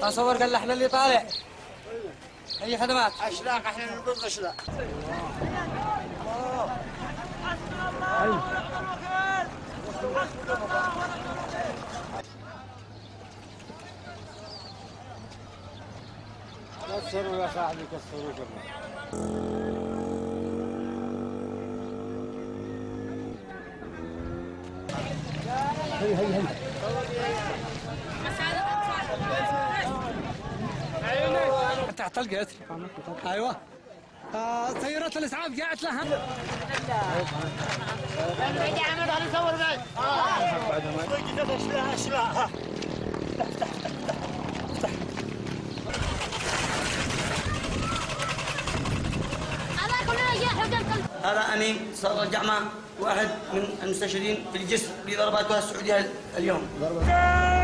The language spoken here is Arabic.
اصور قال احنا اللي طالع. اي خدمات؟ اشلاق، احنا نقول اشلاق. كسروا يا صاحبي، كسروا كمان. هي تحت القطر. ايوه. سيارات الاسعاف جاءت لها. يا عمد على صور بعد. اشلاق. هذا أمين صار الجعمة، واحد من المستشهدين في الجسر بضربات السعودية اليوم.